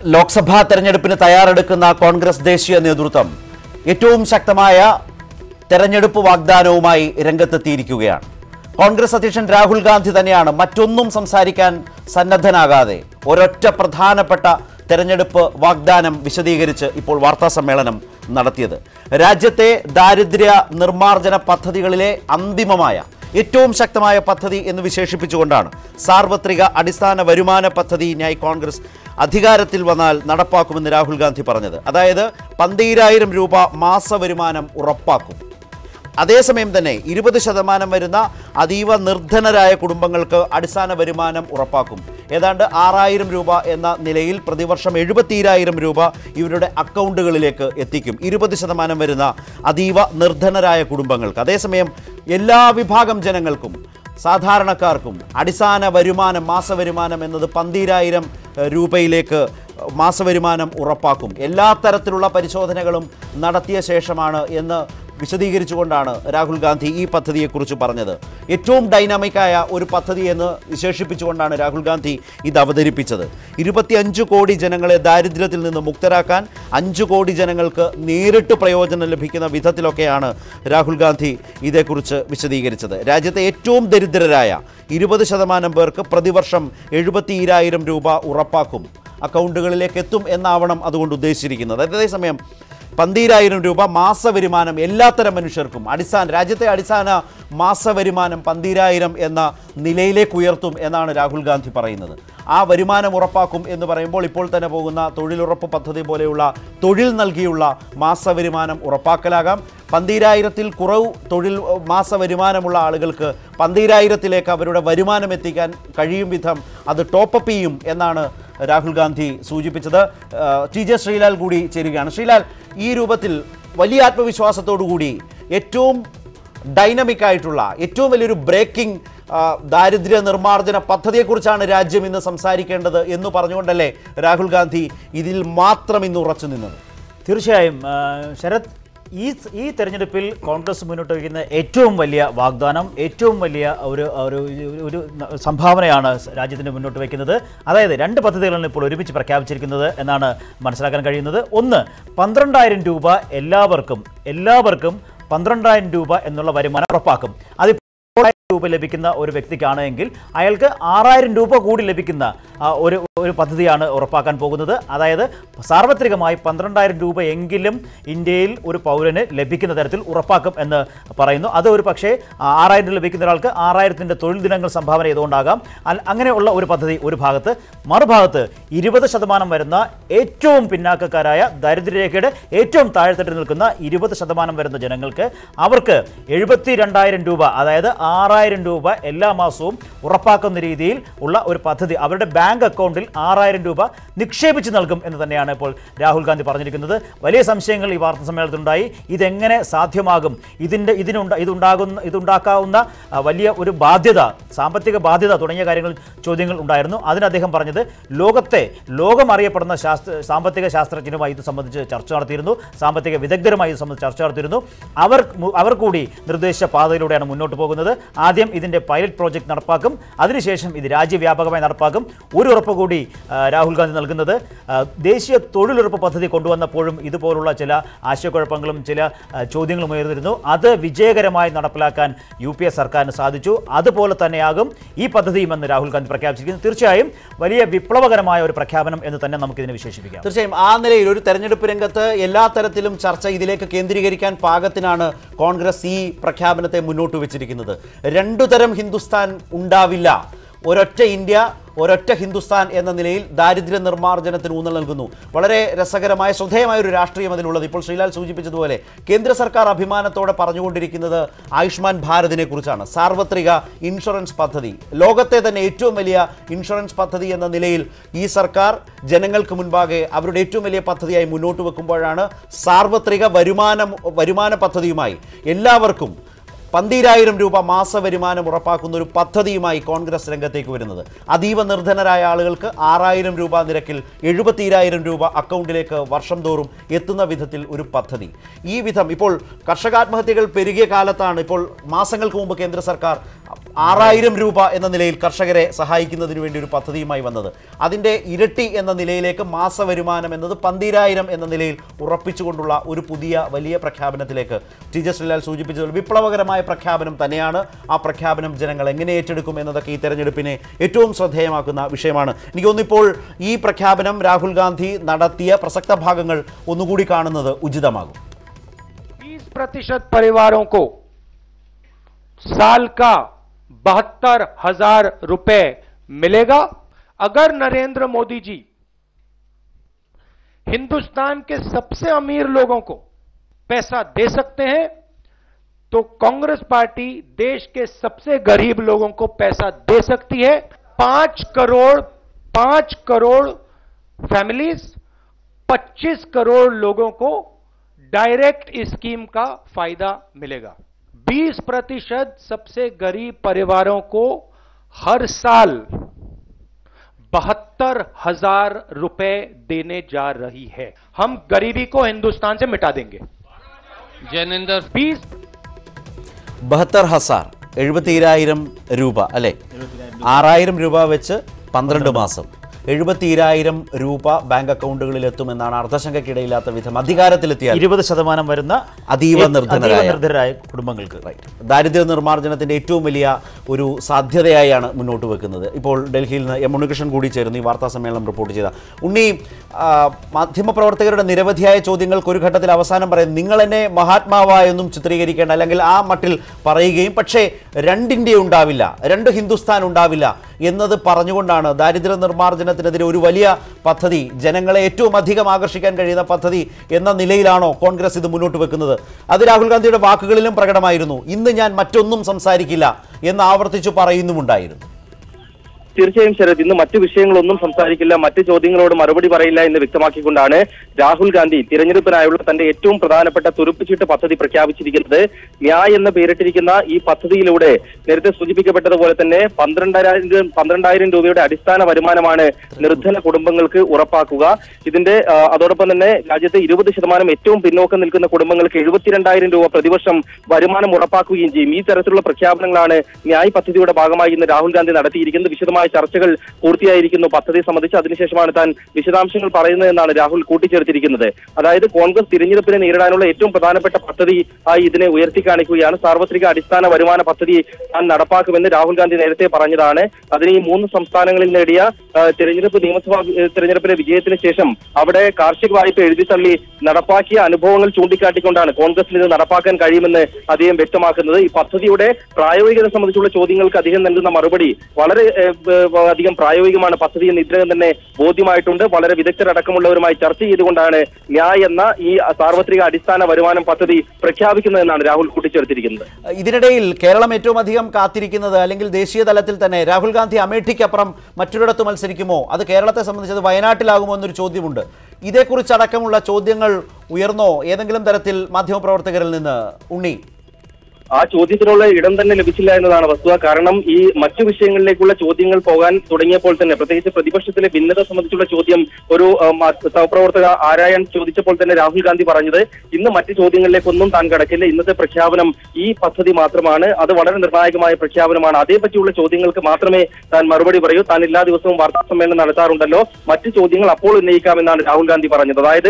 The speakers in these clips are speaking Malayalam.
ലോക്സഭാ തെരഞ്ഞെടുപ്പിന് തയ്യാറെടുക്കുന്ന കോൺഗ്രസ് ദേശീയ നേതൃത്വം ഏറ്റവും ശക്തമായ തെരഞ്ഞെടുപ്പ് വാഗ്ദാനവുമായി രംഗത്തെത്തിയിരിക്കുകയാണ്. കോൺഗ്രസ് അധ്യക്ഷൻ രാഹുൽ ഗാന്ധി തന്നെയാണ് മറ്റൊന്നും സംസാരിക്കാൻ സന്നദ്ധനാകാതെ ഒരൊറ്റ പ്രധാനപ്പെട്ട തെരഞ്ഞെടുപ്പ് വാഗ്ദാനം വിശദീകരിച്ച് ഇപ്പോൾ വാർത്താ സമ്മേളനം നടത്തിയത്. രാജ്യത്തെ ദാരിദ്ര്യ നിർമ്മാർജ്ജന പദ്ധതികളിലെ അന്തിമമായ ഏറ്റവും ശക്തമായ പദ്ധതി എന്ന് വിശേഷിപ്പിച്ചുകൊണ്ടാണ് സാർവത്രിക അടിസ്ഥാന വരുമാന പദ്ധതി ന്യായ് കോൺഗ്രസ് അധികാരത്തിൽ വന്നാൽ നടപ്പാക്കുമെന്ന് രാഹുൽ ഗാന്ധി പറഞ്ഞത്. അതായത് 12,000 രൂപ മാസ വരുമാനം ഉറപ്പാക്കും. അതേസമയം തന്നെ 20% വരുന്ന അതീവ നിർധനരായ കുടുംബങ്ങൾക്ക് അടിസ്ഥാന വരുമാനം ഉറപ്പാക്കും. ഏതാണ്ട് 6,000 രൂപ എന്ന നിലയിൽ പ്രതിവർഷം 70,000 രൂപ ഇവരുടെ അക്കൗണ്ടുകളിലേക്ക് എത്തിക്കും 20% വരുന്ന അതീവ നിർധനരായ കുടുംബങ്ങൾക്ക്. അതേസമയം എല്ലാ വിഭാഗം ജനങ്ങൾക്കും സാധാരണക്കാർക്കും അടിസ്ഥാന വരുമാനം മാസവരുമാനം എന്നത് 12,000 രൂപയിലേക്ക് മാസവരുമാനം ഉറപ്പാക്കും. എല്ലാ തരത്തിലുള്ള പരിശോധനകളും നടത്തിയ ശേഷമാണ് എന്ന് വിശദീകരിച്ചുകൊണ്ടാണ് രാഹുൽ ഗാന്ധി ഈ പദ്ധതിയെക്കുറിച്ച് പറഞ്ഞത്. ഏറ്റവും ഡൈനാമിക്കായ ഒരു പദ്ധതി എന്ന് വിശേഷിപ്പിച്ചുകൊണ്ടാണ് രാഹുൽ ഗാന്ധി ഇത് അവതരിപ്പിച്ചത്. 25 കോടി ജനങ്ങളെ ദാരിദ്ര്യത്തിൽ നിന്ന് മുക്തരാക്കാൻ 5 കോടി ജനങ്ങൾക്ക് നേരിട്ട് പ്രയോജനം ലഭിക്കുന്ന വിധത്തിലൊക്കെയാണ് രാഹുൽ ഗാന്ധി ഇതേക്കുറിച്ച് വിശദീകരിച്ചത്. രാജ്യത്തെ ഏറ്റവും ദരിദ്രരായ 20% പേർക്ക് പ്രതിവർഷം 70,000 രൂപ ഉറപ്പാക്കും, അക്കൗണ്ടുകളിലേക്ക് എത്തും എന്നാവണം അതുകൊണ്ട് ഉദ്ദേശിച്ചിരിക്കുന്നത്. അതേസമയം 12,000 രൂപ മാസവരുമാനം എല്ലാത്തരം മനുഷ്യർക്കും രാജ്യത്തെ അടിസ്ഥാന മാസവരുമാനം 12,000 എന്ന നിലയിലേക്ക് ഉയർത്തും എന്നാണ് രാഹുൽ ഗാന്ധി പറയുന്നത്. ആ വരുമാനം ഉറപ്പാക്കും എന്ന് പറയുമ്പോൾ ഇപ്പോൾ തന്നെ പോകുന്ന തൊഴിലുറപ്പ് പദ്ധതി പോലെയുള്ള തൊഴിൽ നൽകിയുള്ള മാസവരുമാനം ഉറപ്പാക്കലാകാം. 12,000-ൽ കുറവ് തൊഴിൽ മാസവരുമാനമുള്ള ആളുകൾക്ക് 12,000-ലേക്ക് അവരുടെ വരുമാനം എത്തിക്കാൻ കഴിയും വിധം അത് ടോപ്പപ്പ് ചെയ്യും എന്നാണ് രാഹുൽ ഗാന്ധി സൂചിപ്പിച്ചത്. TJ ശ്രീലാൽ കൂടി ചേരുകയാണ്. ശ്രീലാൽ, ഈ രൂപത്തിൽ വലിയ ആത്മവിശ്വാസത്തോടുകൂടി ഏറ്റവും ഡൈനമിക്കായിട്ടുള്ള ഏറ്റവും വലിയൊരു ബ്രേക്കിംഗ് ദാരിദ്ര്യ നിർമ്മാർജ്ജന പദ്ധതിയെക്കുറിച്ചാണ് രാജ്യം ഇന്ന് സംസാരിക്കേണ്ടത് എന്ന് പറഞ്ഞുകൊണ്ടല്ലേ രാഹുൽ ഗാന്ധി ഇതിൽ മാത്രം ഇന്ന് ഉറച്ചു നിന്നത്? തീർച്ചയായും ശരത്, ഈ തെരഞ്ഞെടുപ്പിൽ കോൺഗ്രസ് മുന്നോട്ട് വയ്ക്കുന്ന ഏറ്റവും വലിയ വാഗ്ദാനം, ഏറ്റവും വലിയ ഒരു സംഭാവനയാണ് രാജ്യത്തിന് മുന്നോട്ട് വയ്ക്കുന്നത്. അതായത് 2 പദ്ധതികളാണ് ഇപ്പോൾ ഒരുമിച്ച് പ്രഖ്യാപിച്ചിരിക്കുന്നത് എന്നാണ് മനസ്സിലാക്കാൻ കഴിയുന്നത്. ഒന്ന്, 12,000 രൂപ എല്ലാവർക്കും 12,000 രൂപ എന്നുള്ള വരുമാനം ഉറപ്പാക്കും. അത് രൂപ ലഭിക്കുന്ന ഒരു വ്യക്തിക്കാണെങ്കിൽ അയാൾക്ക് 6,000 രൂപ കൂടി ലഭിക്കുന്ന ഒരു പദ്ധതിയാണ് ഉറപ്പാക്കാൻ പോകുന്നത്. അതായത് സാർവത്രികമായി 12,000 രൂപ എങ്കിലും ഇന്ത്യയിൽ ഒരു പൗരന് ലഭിക്കുന്ന തരത്തിൽ ഉറപ്പാക്കും എന്ന് പറയുന്നു. അത് ഒരു പക്ഷേ 6,000 രൂപ ലഭിക്കുന്ന ഒരാൾക്ക് 6,000-ന്റെ തൊഴിൽ ദിനങ്ങൾ സംഭാവന ചെയ്തുകൊണ്ടാകാം. അങ്ങനെയുള്ള ഒരു പദ്ധതി ഒരു ഭാഗത്ത്. മറുഭാഗത്ത് 20% വരുന്ന ഏറ്റവും പിന്നാക്കക്കാരായ ദരിദ്രരേഖയുടെ ഏറ്റവും താഴെത്തട്ടിൽ നിൽക്കുന്ന 20% വരുന്ന ജനങ്ങൾക്ക് അവർക്ക് 72,000 രൂപ, അതായത് 6,000 രൂപ എല്ലാ മാസവും ഉറപ്പാക്കുന്ന രീതിയിൽ ഉള്ള ഒരു പദ്ധതി അവരുടെ ബാങ്ക് അക്കൗണ്ടിൽ 6,000 രൂപ നിക്ഷേപിച്ച് നൽകും എന്ന് തന്നെയാണ് ഇപ്പോൾ രാഹുൽ ഗാന്ധി പറഞ്ഞിരിക്കുന്നത്. വലിയ സംശയങ്ങൾ ഈ വാർത്താ സമ്മേളനത്തിലുണ്ടായി. ഇതെങ്ങനെ സാധ്യമാകും? ഇതുണ്ടാക്കാവുന്ന വലിയ ഒരു ബാധ്യത, സാമ്പത്തിക ബാധ്യത തുടങ്ങിയ ചോദ്യങ്ങൾ ഉണ്ടായിരുന്നു. അതിന് അദ്ദേഹം പറഞ്ഞത് ലോകം അറിയപ്പെടുന്ന സാമ്പത്തിക ശാസ്ത്രജ്ഞരുമായി ഇത് സംബന്ധിച്ച് ചർച്ച നടത്തിയിരുന്നു, സാമ്പത്തിക വിദഗ്ധരുമായി ഇത് സംബന്ധിച്ച് ചർച്ച നടത്തിയിരുന്നു. അവർ കൂടി നിർദ്ദേശിച്ച പാതയിലൂടെയാണ് മുന്നോട്ട് പോകുന്നത്. ആദ്യം ഇതിൻ്റെ പൈലറ്റ് പ്രോജക്റ്റ് നടപ്പാക്കും, അതിനുശേഷം ഇത് രാജ്യവ്യാപകമായി നടപ്പാക്കും. ഒരു ഉറപ്പ് കൂടി രാഹുൽ ഗാന്ധി നൽകുന്നത്, ദേശീയ തൊഴിലുറപ്പ് പദ്ധതി കൊണ്ടുവന്നപ്പോഴും ഇതുപോലുള്ള ചില ആശയക്കുഴപ്പങ്ങളും ചില ചോദ്യങ്ങളും ഉയർന്നിരുന്നു. അത് വിജയകരമായി നടപ്പിലാക്കാൻ UPA സർക്കാരിന് സാധിച്ചു. അതുപോലെ തന്നെയാകും ഈ പദ്ധതിയുമെന്ന് രാഹുൽ ഗാന്ധി പ്രഖ്യാപിച്ചിരിക്കുന്നു. തീർച്ചയായും വലിയ വിപ്ലവകരമായ ഒരു പ്രഖ്യാപനം എന്ന് തന്നെ നമുക്കിതിനെ വിശേഷിപ്പിക്കാം. തീർച്ചയായും ആ നിലയിൽ ഒരു തെരഞ്ഞെടുപ്പ് രംഗത്ത് എല്ലാ തരത്തിലും ചർച്ച ഇതിലേക്ക് കേന്ദ്രീകരിക്കാൻ പാകത്തിനാണ് കോൺഗ്രസ് ഈ പ്രഖ്യാപനത്തെ മുന്നോട്ട് വെച്ചിരിക്കുന്നത്. 2 തരം ഹിന്ദുസ്ഥാൻ ഉണ്ടാവില്ല, ഒരൊറ്റ ഇന്ത്യ, ഒരൊറ്റ ഹിന്ദുസ്ഥാൻ എന്ന നിലയിൽ ദാരിദ്ര്യ നിർമ്മാർജ്ജനത്തിന് ഊന്നൽ നൽകുന്നു. വളരെ രസകരമായ ശ്രദ്ധേയമായ ഒരു രാഷ്ട്രീയം അതിലുള്ളത്. ഇപ്പോൾ ശ്രീലാൽ സൂചിപ്പിച്ചതുപോലെ കേന്ദ്ര സർക്കാർ അഭിമാനത്തോടെ പറഞ്ഞുകൊണ്ടിരിക്കുന്നത് ആയുഷ്മാൻ ഭാരതിനെ കുറിച്ചാണ്. സാർവത്രിക ഇൻഷുറൻസ് പദ്ധതി, ലോകത്തെ തന്നെ ഏറ്റവും വലിയ ഇൻഷുറൻസ് പദ്ധതി എന്ന നിലയിൽ ഈ സർക്കാർ ജനങ്ങൾക്ക് മുൻപാകെ അവരുടെ ഏറ്റവും വലിയ പദ്ധതിയായി മുന്നോട്ട് വെക്കുമ്പോഴാണ് സാർവത്രിക വരുമാന പദ്ധതിയുമായി എല്ലാവർക്കും 12,000 രൂപ മാസവരുമാനം ഉറപ്പാക്കുന്ന ഒരു പദ്ധതിയുമായി കോൺഗ്രസ് രംഗത്തേക്ക് വരുന്നത്. അതീവ നിർധനരായ ആളുകൾക്ക് 6,000 രൂപ നിരക്കിൽ 70,000 രൂപ അക്കൗണ്ടിലേക്ക് വർഷം തോറും എത്തുന്ന വിധത്തിൽ ഒരു പദ്ധതി. ഈ വിധം ഇപ്പോൾ കർഷകാത്മഹത്യകൾ പെരുകിയ കാലത്താണ്, ഇപ്പോൾ മാസങ്ങൾക്ക് മുമ്പ് കേന്ദ്ര സർക്കാർ 6000 രൂപ എന്ന നിലയിൽ കർഷകരെ സഹായിക്കുന്നതിന് വേണ്ടി ഒരു പദ്ധതിയുമായി വന്നത്. അതിൻ്റെ ഇരട്ടി എന്ന നിലയിലേക്ക് മാസ വരുമാനം എന്നത് 12000 എന്ന നിലയിൽ ഉറപ്പിച്ചുകൊണ്ടുള്ള ഒരു പുതിയ വലിയ പ്രഖ്യാപനത്തിലേക്ക് ടി ജെ ശ്രീലാൽ സൂചിപ്പിച്ചത് വിപ്ലവകരമായ പ്രഖ്യാപനം തന്നെയാണ്. ആ പ്രഖ്യാപനം ജനങ്ങൾ എങ്ങനെ ഏറ്റെടുക്കും എന്നതൊക്കെ ഈ തെരഞ്ഞെടുപ്പിനെ ഏറ്റവും ശ്രദ്ധേയമാക്കുന്ന വിഷയമാണ്. എനിക്ക് തോന്നുന്നു ഇപ്പോൾ ഈ പ്രഖ്യാപനം രാഹുൽ ഗാന്ധി നടത്തിയ പ്രസക്ത ഭാഗങ്ങൾ ഒന്നുകൂടി കാണുന്നത് ഉചിതമാകും. 20% परिवारों को साल का 72,000 रुपए मिलेगा. अगर नरेंद्र मोदी जी हिंदुस्तान के सबसे अमीर लोगों को पैसा दे सकते हैं तो कांग्रेस पार्टी देश के सबसे गरीब लोगों को पैसा दे सकती है. 5 करोड़ फैमिलीज, 25 करोड़ लोगों को डायरेक्ट इस स्कीम का फायदा मिलेगा. 20% सबसे गरीब परिवारों को हर साल 72,000 रुपए देने जा रही है. हम गरीबी को हिंदुस्तान से मिटा देंगे. जैनेंद्र 72,000 72,000 രൂപ അല്ലേ? 6000 രൂപ വെച്ച് 12 മാസം 72,000 രൂപ ബാങ്ക് അക്കൗണ്ടുകളിൽ എത്തുമെന്നാണ് അർദ്ധശങ്കയ്ക്കിടയില്ലാത്ത വിധം അധികാരത്തിലെത്തിയ 20% വരുന്ന അതീവ നിർധനരായ കുടുംബങ്ങൾക്ക് ദാരിദ്ര്യ നിർമ്മാർജ്ജനത്തിന്റെ ഏറ്റവും വലിയ ഒരു സാധ്യതയായാണ് മുന്നോട്ട് വെക്കുന്നത്. ഇപ്പോൾ ഡൽഹിയിൽ നിന്ന് എം ഉണ്ണികൃഷ്ണൻ കൂടി ചേർന്ന് ഈ വാർത്താ സമ്മേളനം റിപ്പോർട്ട് ചെയ്ത ഉണ്ണി, മാധ്യമപ്രവർത്തകരുടെ നിരവധിയായ ചോദ്യങ്ങൾക്ക് ഒരു ഘട്ടത്തിൽ അവസാനം പറയുന്നത് നിങ്ങൾ എന്നെ മഹാത്മാവായൊന്നും ചിത്രീകരിക്കേണ്ട, അല്ലെങ്കിൽ ആ മട്ടിൽ പറയുകയും പക്ഷേ രണ്ടിൻ്റെ ഉണ്ടാവില്ല, രണ്ട് ഹിന്ദുസ്ഥാൻ ഉണ്ടാവില്ല എന്നത് പറഞ്ഞുകൊണ്ടാണ് ദാരിദ്ര്യ നിർമ്മാർജ്ജനത്തിനെതിരെ ഒരു വലിയ പദ്ധതി, ജനങ്ങളെ ഏറ്റവും അധികം ആകർഷിക്കാൻ കഴിയുന്ന പദ്ധതി എന്ന നിലയിലാണോ കോൺഗ്രസ് ഇത് മുന്നോട്ട് വെക്കുന്നത്? അത് രാഹുൽ ഗാന്ധിയുടെ വാക്കുകളിലും പ്രകടമായിരുന്നു. ഇന്ന് ഞാൻ മറ്റൊന്നും സംസാരിക്കില്ല എന്ന് ആവർത്തിച്ചു പറയുന്നുമുണ്ടായിരുന്നു. തീർച്ചയായും ശരത്, ഇന്ന് മറ്റു വിഷയങ്ങളൊന്നും സംസാരിക്കില്ല, മറ്റു ചോദ്യങ്ങളോട് മറുപടി പറയില്ല എന്ന് വ്യക്തമാക്കിക്കൊണ്ടാണ് രാഹുൽ ഗാന്ധി തിരഞ്ഞെടുപ്പിനായുള്ള തന്റെ ഏറ്റവും പ്രധാനപ്പെട്ട തുറുപ്പുചീട്ട് പദ്ധതി പ്രഖ്യാപിച്ചിരിക്കുന്നത്. ന്യായ് എന്ന് പേരിട്ടിരിക്കുന്ന ഈ പദ്ധതിയിലൂടെ നേരത്തെ സൂചിപ്പിക്കപ്പെട്ടതുപോലെ തന്നെ 12,000 രൂപയുടെ അടിസ്ഥാന വരുമാനമാണ് നിർധന കുടുംബങ്ങൾക്ക് ഉറപ്പാക്കുക. ഇതിന്റെ അതോടൊപ്പം തന്നെ രാജ്യത്തെ 20% ഏറ്റവും പിന്നോക്കം നിൽക്കുന്ന കുടുംബങ്ങൾക്ക് 72,000 രൂപ പ്രതിവർഷം വരുമാനം ഉറപ്പാക്കുകയും ചെയ്യും. ഈ തരത്തിലുള്ള പ്രഖ്യാപനങ്ങളാണ് ന്യായ് പദ്ധതിയുടെ ഭാഗമായി ഇന്ന് രാഹുൽ ഗാന്ധി നടത്തിയിരിക്കുന്നത്. വിശദമായ ചർച്ചകൾ പൂർത്തിയായിരിക്കുന്നു പദ്ധതി സംബന്ധിച്ച്. അതിനുശേഷമാണ് താൻ വിശദാംശങ്ങൾ പറയുന്നതെന്നാണ് രാഹുൽ കൂട്ടിച്ചേർത്തിരിക്കുന്നത്. അതായത് കോൺഗ്രസ് തിരഞ്ഞെടുപ്പിനെ നേരിടാനുള്ള ഏറ്റവും പ്രധാനപ്പെട്ട പദ്ധതി ആയി ഇതിനെ ഉയർത്തിക്കാണിക്കുകയാണ്. സാർവത്രിക അടിസ്ഥാന വരുമാന പദ്ധതി താൻ നടപ്പാക്കുമെന്ന് രാഹുൽ ഗാന്ധി നേരത്തെ പറഞ്ഞതാണ്. അതിന് ഈ 3 സംസ്ഥാനങ്ങളിൽ നേടിയ നിയമസഭാ തെരഞ്ഞെടുപ്പിലെ വിജയത്തിന് ശേഷം അവിടെ കാർഷിക വായ്പ എഴുതിത്തള്ളി നടപ്പാക്കിയ അനുഭവങ്ങൾ ചൂണ്ടിക്കാട്ടിക്കൊണ്ടാണ് കോൺഗ്രസിന് ഇത് നടപ്പാക്കാൻ കഴിയുമെന്ന് അദ്ദേഹം വ്യക്തമാക്കുന്നത്. ഈ പദ്ധതിയുടെ പ്രായോഗികത സംബന്ധിച്ചുള്ള ചോദ്യങ്ങൾക്ക് അദ്ദേഹം നൽകുന്ന മറുപടി വളരെ അധികം പ്രായോഗികമാണ് പദ്ധതി എന്ന് ഇതിനകം തന്നെ ബോധ്യമായിട്ടുണ്ട്. വളരെ വിദഗ്ധരടക്കമുള്ളവരുമായി ചർച്ച ചെയ്തുകൊണ്ടാണ് ന്യായ് എന്ന ഈ സാർവത്രിക അടിസ്ഥാന വരുമാനം പദ്ധതി പ്രഖ്യാപിക്കുന്നതെന്നാണ് രാഹുൽ കൂട്ടിച്ചേർത്തിരിക്കുന്നത്. ഇതിനിടയിൽ കേരളം ഏറ്റവും അധികം കാത്തിരിക്കുന്നത്, അല്ലെങ്കിൽ ദേശീയ തലത്തിൽ തന്നെ രാഹുൽ ഗാന്ധി അമേഠിക്കപ്പുറം മറ്റൊരിടത്ത് മത്സരിക്കുമോ, അത് കേരളത്തെ സംബന്ധിച്ചത് വയനാട്ടിലാകുമോ എന്നൊരു ചോദ്യമുണ്ട്. ഇതേക്കുറിച്ചടക്കമുള്ള ചോദ്യങ്ങൾ ഉയർന്നോ ഏതെങ്കിലും തരത്തിൽ മാധ്യമപ്രവർത്തകരിൽ നിന്ന് ഉണ്ണി? ആ ചോദ്യത്തിനുള്ള ഇടം തന്നെ ലഭിച്ചില്ല എന്നതാണ് വസ്തുത. കാരണം ഈ മറ്റു വിഷയങ്ങളിലേക്കുള്ള ചോദ്യങ്ങൾ പോകാൻ തുടങ്ങിയപ്പോൾ തന്നെ, പ്രത്യേകിച്ച് പ്രതിപക്ഷത്തിലെ ഭിന്നത സംബന്ധിച്ചുള്ള ചോദ്യം ഒരു സഹപ്രവർത്തക ആരായൺ ചോദിച്ചപ്പോൾ തന്നെ രാഹുൽ ഗാന്ധി പറഞ്ഞത് ഇന്ന് മറ്റു ചോദ്യങ്ങളിലേക്കൊന്നും താൻ കടക്കില്ല, ഇന്നത്തെ പ്രഖ്യാപനം ഈ പദ്ധതി മാത്രമാണ്, അത് വളരെ നിർണായകമായ പ്രഖ്യാപനമാണ്, അതേപറ്റിയുള്ള ചോദ്യങ്ങൾക്ക് മാത്രമേ താൻ മറുപടി പറയൂ, താൻ എല്ലാ ദിവസവും വാർത്താ സമ്മേളനം നടത്താറുണ്ടല്ലോ, മറ്റു ചോദ്യങ്ങൾ അപ്പോൾ ഉന്നയിക്കാമെന്നാണ് രാഹുൽ ഗാന്ധി പറഞ്ഞത്. അതായത്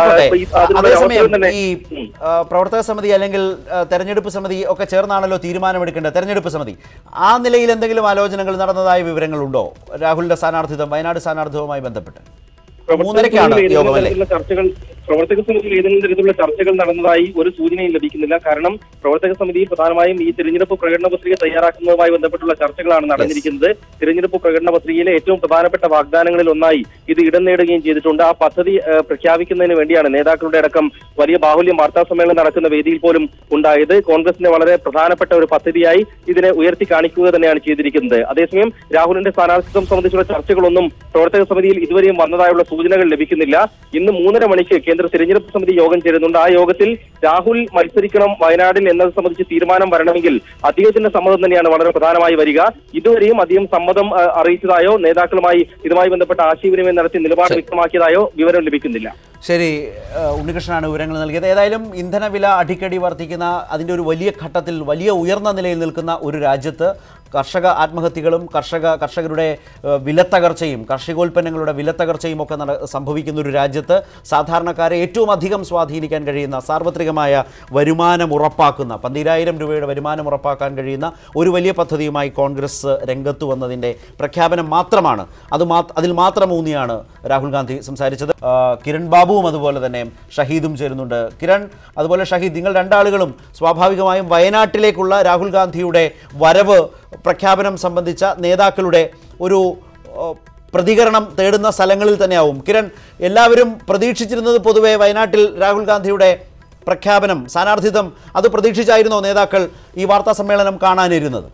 ഈ പ്രവർത്തക സമിതി അല്ലെങ്കിൽ തെരഞ്ഞെടുപ്പ് സമിതി ഒക്കെ ചേർന്നാണല്ലോ തീരുമാനമെടുക്കേണ്ടത്. തെരഞ്ഞെടുപ്പ് സമിതി ആ നിലയിൽ എന്തെങ്കിലും ആലോചനകൾ നടന്നതായ വിവരങ്ങളുണ്ടോ രാഹുലിന്റെ സ്ഥാനാർത്ഥിത്വം, വയനാട് സ്ഥാനാർത്ഥിത്വവുമായി ബന്ധപ്പെട്ട്? 3:30-ാണ് യോഗമല്ലേ? ചർച്ചകൾ പ്രവർത്തക സമിതിയിൽ ഏതെങ്കിലും തരത്തിലുള്ള ചർച്ചകൾ നടന്നതായി ഒരു സൂചനയും ലഭിക്കുന്നില്ല. കാരണം പ്രവർത്തക സമിതിയിൽ പ്രധാനമായും ഈ തിരഞ്ഞെടുപ്പ് പ്രകടന പത്രിക തയ്യാറാക്കുന്നതുമായി ബന്ധപ്പെട്ടുള്ള ചർച്ചകളാണ് നടന്നിരിക്കുന്നത്. തിരഞ്ഞെടുപ്പ് പ്രകടന പത്രികയിലെ ഏറ്റവും പ്രധാനപ്പെട്ട വാഗ്ദാനങ്ങളിൽ ഒന്നായി ഇത് ഇടം നേടുകയും ചെയ്തിട്ടുണ്ട്. ആ പദ്ധതി പ്രഖ്യാപിക്കുന്നതിന് വേണ്ടിയാണ് നേതാക്കളുടെ അടക്കം വലിയ ബാഹുല്യം വാർത്താ സമ്മേളനം നടക്കുന്ന വേദിയിൽ പോലും ഉണ്ടായത്. കോൺഗ്രസിന്റെ വളരെ പ്രധാനപ്പെട്ട ഒരു പദ്ധതിയായി ഇതിനെ ഉയർത്തി കാണിക്കുക തന്നെയാണ് ചെയ്തിരിക്കുന്നത്. അതേസമയം രാഹുലിന്റെ സ്ഥാനാർത്ഥിത്വം സംബന്ധിച്ചുള്ള ചർച്ചകളൊന്നും പ്രവർത്തക സമിതിയിൽ ഇതുവരെയും വന്നതായുള്ള സൂചനകൾ ലഭിക്കുന്നില്ല. ഇന്ന് 3:30 മണിക്ക് കേന്ദ്ര തിരഞ്ഞെടുപ്പ് സമിതി യോഗം ചേരുന്നുണ്ട്. ആ യോഗത്തിൽ രാഹുൽ മത്സരിക്കണം വയനാടിൽ എന്നത് സംബന്ധിച്ച് തീരുമാനം വരണമെങ്കിൽ അദ്ദേഹത്തിന്റെ സമ്മതം തന്നെയാണ് വളരെ പ്രധാനമായി വരിക. ഇതുവരെയും അദ്ദേഹം സമ്മതം അറിയിച്ചതായോ നേതാക്കളുമായി ഇതുമായി ബന്ധപ്പെട്ട ആശയവിനിമയം നടത്തി നിലപാട് വ്യക്തമാക്കിയതായോ വിവരം ലഭിക്കുന്നില്ല. ശരി, ഉണ്ണികൃഷ്ണനാണ് വിവരങ്ങൾ നൽകിയത്. ഏതായാലും ഇന്ധനവില അടിക്കടി വർദ്ധിക്കുന്ന അതിൻ്റെ ഒരു വലിയ ഘട്ടത്തിൽ, വലിയ ഉയർന്ന നിലയിൽ നിൽക്കുന്ന ഒരു രാജ്യത്ത് കർഷക ആത്മഹത്യകളും കർഷകരുടെ വിലത്തകർച്ചയും കാർഷികോൽപ്പന്നങ്ങളുടെ വിലത്തകർച്ചയും ഒക്കെ സംഭവിക്കുന്ന ഒരു രാജ്യത്ത് സാധാരണക്കാരെ ഏറ്റവും അധികം സ്വാധീനിക്കാൻ കഴിയുന്ന സാർവത്രികമായ വരുമാനം ഉറപ്പാക്കുന്ന 12,000 രൂപയുടെ വരുമാനം ഉറപ്പാക്കാൻ കഴിയുന്ന ഒരു വലിയ പദ്ധതിയുമായി കോൺഗ്രസ് രംഗത്ത് വന്നതിൻ്റെ പ്രഖ്യാപനം മാത്രമാണ്. അതിൽ മാത്രം ഊന്നിയാണ് രാഹുൽ ഗാന്ധി സംസാരിച്ചത്. കിരൺ ബാബുവും അതുപോലെ തന്നെ ഷഹീദും ചേരുന്നുണ്ട്. കിരൺ, അതുപോലെ ഷഹീദ്, നിങ്ങൾ രണ്ടാളുകളും സ്വാഭാവികമായും വയനാട്ടിലേക്കുള്ള രാഹുൽ ഗാന്ധിയുടെ വരവ് പ്രഖ്യാപനം സംബന്ധിച്ച നേതാക്കളുടെ ഒരു പ്രതികരണം തേടുന്ന സ്ഥലങ്ങളിൽ തന്നെയാവും. കിരൺ, എല്ലാവരും പ്രതീക്ഷിച്ചിരുന്നത് പൊതുവെ വയനാട്ടിൽ രാഹുൽ ഗാന്ധിയുടെ പ്രഖ്യാപനം, സ്ഥാനാർത്ഥിത്വം, അത് പ്രതീക്ഷിച്ചായിരുന്നോ നേതാക്കൾ ഈ വാർത്താ സമ്മേളനം കാണാനിരുന്നത്?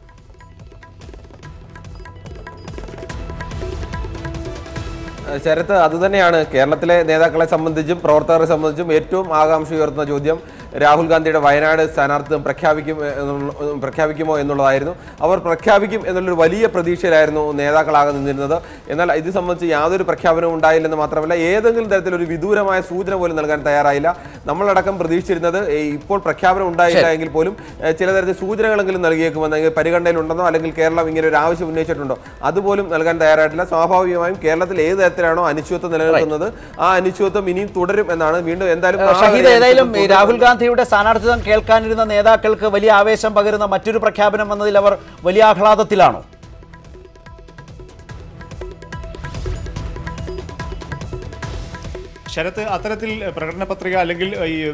ശരത്ത്, അതുതന്നെയാണ് കേരളത്തിലെ നേതാക്കളെ സംബന്ധിച്ചും പ്രവർത്തകരെ സംബന്ധിച്ചും ഏറ്റവും ആകാംക്ഷ ഉയർത്തുന്ന ചോദ്യം. രാഹുൽ ഗാന്ധിയുടെ വയനാട് സ്ഥാനാർത്ഥിത്വം പ്രഖ്യാപിക്കുമോ എന്നുള്ളതായിരുന്നു. അവർ പ്രഖ്യാപിക്കും എന്നുള്ളൊരു വലിയ പ്രതീക്ഷയിലായിരുന്നു നേതാക്കളാകെ നിന്നിരുന്നത്. എന്നാൽ ഇത് സംബന്ധിച്ച് യാതൊരു പ്രഖ്യാപനവും ഉണ്ടായില്ലെന്ന് മാത്രമല്ല, ഏതെങ്കിലും തരത്തിലൊരു വിദൂരമായ സൂചന പോലും നൽകാൻ തയ്യാറായില്ല. നമ്മളടക്കം പ്രതീക്ഷിച്ചിരുന്നത് ഇപ്പോൾ പ്രഖ്യാപനം ഉണ്ടായില്ല എങ്കിൽ പോലും ചില തരത്തിൽ സൂചനകളെങ്കിലും നൽകിയേക്കുമെന്നെങ്കിൽ പരിഗണനയിലുണ്ടെന്നോ അല്ലെങ്കിൽ കേരളം ഇങ്ങനെ ഒരു ആവശ്യം ഉന്നയിച്ചിട്ടുണ്ടോ അതുപോലും നൽകാൻ തയ്യാറായിട്ടില്ല. സ്വാഭാവികമായും കേരളത്തിൽ ഏത് തരത്തിലാണോ അനിശ്ചിതത്വം നിലനിൽക്കുന്നത് ആ അനിശ്ചിതത്വം ഇനിയും തുടരും എന്നാണ്. വീണ്ടും എന്തായാലും രാഹുൽ ഗാന്ധിയുടെ സ്ഥാനാർത്ഥിത്വം കേൾക്കാനിരുന്ന നേതാക്കൾക്ക് വലിയ ആവേശം പകരുന്ന മറ്റൊരു പ്രഖ്യാപനം വന്നതിൽ അവർ വലിയ ആഹ്ലാദത്തിലാണോ? ശരത്ത്, അത്തരത്തിൽ പ്രകടന പത്രിക അല്ലെങ്കിൽ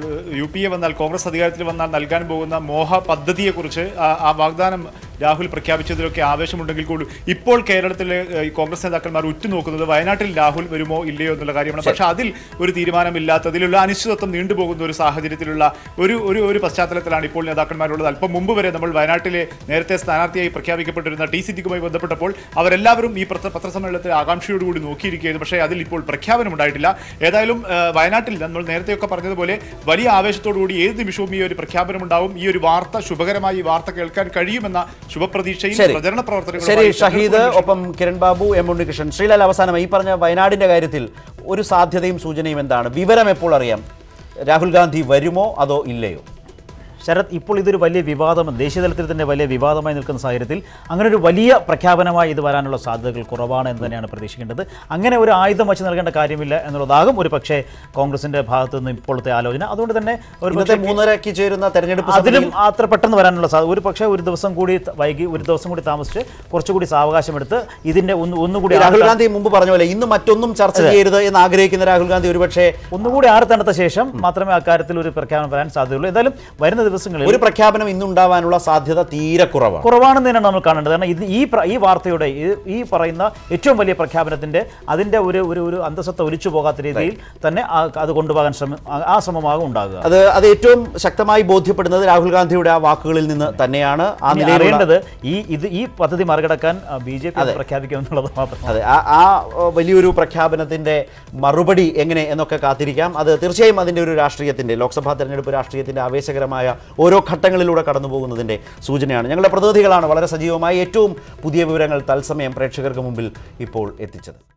UPA വന്നാൽ, കോൺഗ്രസ് അധികാരത്തിൽ വന്നാൽ നൽകാൻ പോകുന്ന മോഹ പദ്ധതിയെക്കുറിച്ച് ആ വാഗ്ദാനം രാഹുൽ പ്രഖ്യാപിച്ചതിലൊക്കെ ആവേശമുണ്ടെങ്കിൽ കൂടി ഇപ്പോൾ കേരളത്തിലെ കോൺഗ്രസ് നേതാക്കന്മാർ ഉറ്റുനോക്കുന്നത് വയനാട്ടിൽ രാഹുൽ വരുമോ ഇല്ലയോ എന്നുള്ള കാര്യമാണ്. പക്ഷേ അതിൽ ഒരു തീരുമാനമില്ലാത്തതിലുള്ള അനിശ്ചിതത്വം നീണ്ടുപോകുന്ന ഒരു സാഹചര്യത്തിലുള്ള ഒരു പശ്ചാത്തലത്തിലാണ് ഇപ്പോൾ നേതാക്കന്മാരുള്ളത്. അല്പം മുമ്പ് വരെ നമ്മൾ വയനാട്ടിലെ നേരത്തെ സ്ഥാനാർത്ഥിയായി പ്രഖ്യാപിക്കപ്പെട്ടിരുന്ന ടി സിദ്ദിഖുമായി ബന്ധപ്പെട്ടപ്പോൾ അവരെല്ലാവരും ഈ പത്രസമ്മേളനത്തിൽ ആകാംക്ഷയോടുകൂടി നോക്കിയിരിക്കുകയായിരുന്നു. പക്ഷേ അതിൽ ഇപ്പോൾ പ്രഖ്യാപനമുണ്ടായിട്ടില്ല. ഏതായാലും വയനാട്ടിൽ നമ്മൾ നേരത്തെയൊക്കെ പറഞ്ഞതുപോലെ വലിയ ആവേശത്തോടുകൂടി ഏത് നിമിഷവും ഈ ഒരു പ്രഖ്യാപനം ഉണ്ടാവും. ഈ ഒരു വാർത്ത, ശുഭകരമായി ഈ വാർത്ത കേൾക്കാൻ കഴിയുമെന്ന ശുഭപ്രതീക്ഷയും പ്രചരണ പ്രവർത്തനങ്ങളും. ശരി ഷഹീദ്, ഒപ്പം കിരൺ ബാബു, M ഉണ്ണികൃഷ്ണൻ. ശ്രീലാൽ, അവസാനം ഈ പറഞ്ഞ വയനാടിന്റെ കാര്യത്തിൽ ഒരു സാധ്യതയും സൂചനയും എന്താണ്? വിവരം എപ്പോൾ അറിയാം? രാഹുൽ ഗാന്ധി വരുമോ അതോ ഇല്ലയോ? ശരത്, ഇപ്പോൾ ഇതൊരു വലിയ വിവാദം, ദേശീയ തലത്തിൽ തന്നെ വലിയ വിവാദമായി നിൽക്കുന്ന സാഹചര്യത്തിൽ അങ്ങനെ ഒരു വലിയ പ്രഖ്യാപനമായി ഇത് വരാനുള്ള സാധ്യതകൾ കുറവാണ് എന്ന് തന്നെയാണ് പ്രതീക്ഷിക്കേണ്ടത്. അങ്ങനെ ഒരു ആയുധം വച്ച് നൽകേണ്ട കാര്യമില്ല എന്നുള്ളതാകും ഒരു പക്ഷേ കോൺഗ്രസിന്റെ ഭാഗത്തു നിന്ന് ഇപ്പോഴത്തെ ആലോചന. അതുകൊണ്ട് തന്നെ ഒരു 3:30 ചേരുന്ന തെരഞ്ഞെടുപ്പ് അതിലും അത്ര പെട്ടെന്ന് വരാനുള്ള സാധ്യത, ഒരു പക്ഷേ ഒരു ദിവസം കൂടി വൈകി, ഒരു ദിവസം കൂടി താമസിച്ച് കുറച്ചുകൂടി സാവകാശമെടുത്ത് ഇതിന്റെ ഒന്നുകൂടി രാഹുൽ ഗാന്ധി മുമ്പ് പറഞ്ഞ പോലെ ഇന്ന് മറ്റൊന്നും ചർച്ച ചെയ്യരുത് എന്ന് ആഗ്രഹിക്കുന്ന രാഹുൽ ഗാന്ധി ഒരുപക്ഷെ ഒന്നുകൂടി ആർത്തണത്ത ശേഷം മാത്രമേ അക്കാര്യത്തിൽ ഒരു പ്രഖ്യാപനം വരാൻ സാധ്യതയുള്ളൂ. ഏതായാലും വരുന്ന ഒരു പ്രഖ്യാപനം ഇന്നുണ്ടാവാനുള്ള സാധ്യത തീരെ കുറവാണെന്ന് തന്നെയാണ് നമ്മൾ കാണേണ്ടത്. കാരണം ഈ വാർത്തയുടെ ഈ പറയുന്ന ഏറ്റവും വലിയ പ്രഖ്യാപനത്തിന്റെ അതിന്റെ ഒരു അന്തസത്ത ഒലിച്ചു പോകാത്ത രീതിയിൽ തന്നെ അത് കൊണ്ടുപോകാൻ ശ്രമമാകും ഉണ്ടാകുക. അത് ഏറ്റവും ശക്തമായി ബോധ്യപ്പെടുന്നത് രാഹുൽ ഗാന്ധിയുടെ ആ വാക്കുകളിൽ നിന്ന് തന്നെയാണ്. അറിയേണ്ടത് ഈ പദ്ധതി മറികടക്കാൻ BJP പ്രഖ്യാപിക്കുമെന്നുള്ളത് മാത്രം. അതെ, ആ വലിയൊരു പ്രഖ്യാപനത്തിന്റെ മറുപടി എങ്ങനെ എന്നൊക്കെ കാത്തിരിക്കാം. അത് തീർച്ചയായും അതിന്റെ ഒരു രാഷ്ട്രീയത്തിന്റെ, ലോക്സഭാ തെരഞ്ഞെടുപ്പ് രാഷ്ട്രീയത്തിന്റെ ആവേശകരമായ ഓരോ ഘട്ടങ്ങളിലൂടെ കടന്നു പോകുന്നതിൻ്റെ സൂചനയാണ്. ഞങ്ങളുടെ പ്രതിനിധികളാണ് വളരെ സജീവമായി ഏറ്റവും പുതിയ വിവരങ്ങൾ തത്സമയം പ്രേക്ഷകർക്ക് മുമ്പിൽ ഇപ്പോൾ എത്തിച്ചത്.